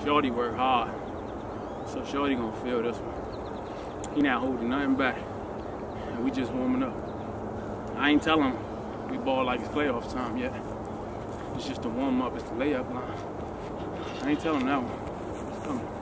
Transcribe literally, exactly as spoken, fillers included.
Shorty work hard, so Shorty gonna feel this one. He not holding nothing back, and we just warming up. I ain't telling him we ball like it's playoff time yet. It's just a warm up, it's the layup line. I ain't telling him that one. It's coming.